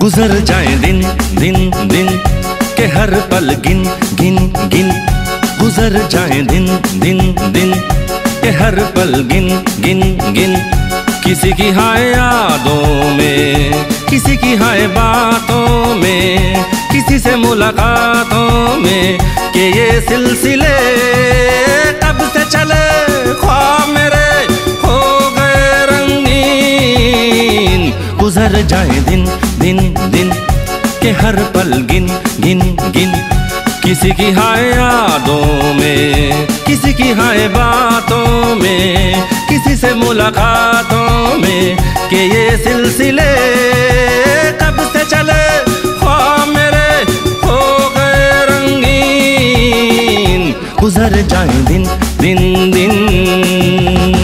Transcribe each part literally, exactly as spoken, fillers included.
गुजर जाए दिन दिन दिन के हर पल गिन गिन गिन। गुजर जाए दिन दिन दिन के हर पल गिन गिन गिन। किसी की हाय यादों में, किसी की हाय बातों में, किसी से मुलाकातों में, कि ये सिलसिले कब से चले ख्वाब मेरे हो गए रंगीन। गुजर जाए दिन दिन दिन के हर पल गिन गिन गिन। किसी की हाय यादों में, किसी की हाय बातों में, किसी से मुलाकातों में, कि ये सिलसिले कब से चले ख्वाब मेरे हो गए रंगीन। गुजर जाए दिन दिन दिन।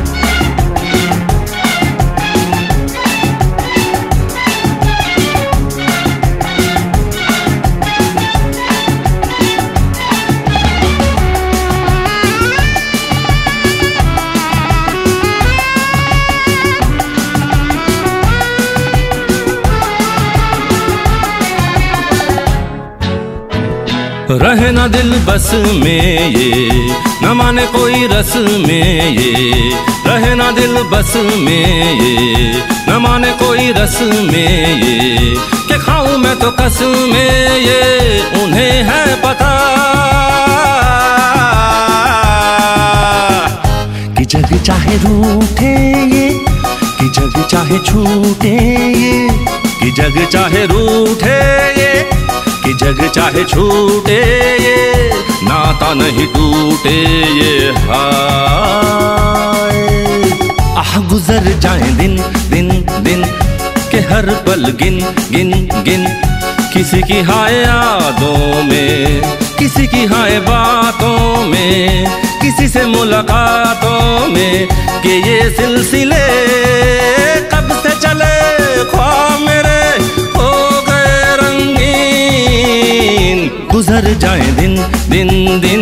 रहे ना दिल बस में ये, न माने कोई रस में ये। रहे ना दिल बस में ये, न माने कोई रस में ये। कि खाऊं मैं तो कस में ये, उन्हें है पता कि जग चाहे रूठे ये, कि जग चाहे छूटे ये, कि जग चाहे रूठे ये, कि जग चाहे छूटे ये, नाता नहीं टूटे ये। हाय आह गुजर जाए दिन दिन दिन के हर पल गिन गिन गिन। किसी की हाय यादों में, किसी की हाय बातों में, किसी से मुलाकातों में, कि ये सिलसिले कब से चले ख्वाब मेरे हो गए रंगीन। गुजर जाए दिन दिन दिन।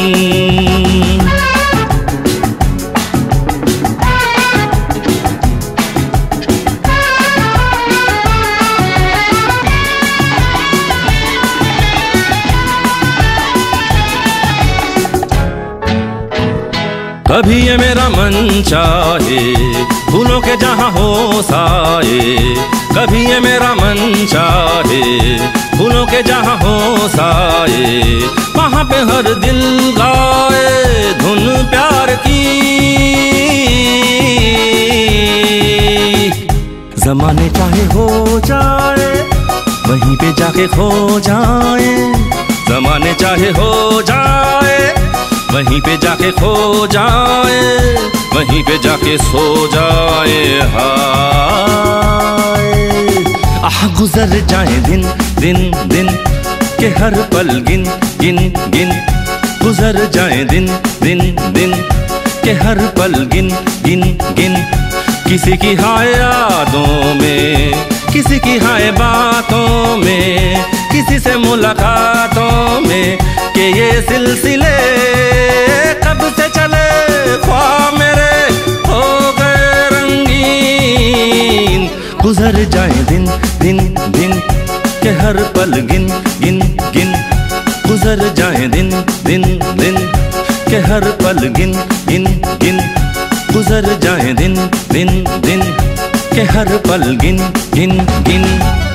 कभी ये मेरा मन चाहे फूलों के जहाँ हो साए। कभी ये मेरा मन चाहे फूलों के जहाँ हो साए। वहाँ पे हर दिल गाए धुन प्यार की। ज़माने चाहे हो जाए वहीं पे जाके खो जाए। ज़माने चाहे हो जाए वहीं पे जाके खो जाए, वहीं पे जाके सो जाए। हाय आह गुजर जाए दिन दिन दिन के हर पल गिन गिन गिन। गुजर जाए दिन दिन दिन के हर पल गिन गिन गिन। किसी की हाय यादों में, किसी की हाय बातों में, किसी से मुलाकातों में, कि ये सिलसिले कब से चले ख्वाब मेरे हो गए रंगीन। गुजर जाए दिन दिन दिन के हर पल गिन गिन गिन। गुजर जाए दिन दिन दिन के हर पल गिन गिन गिन। गुजर जाए दिन दिन दिन के हर पल गिन गिन गिन।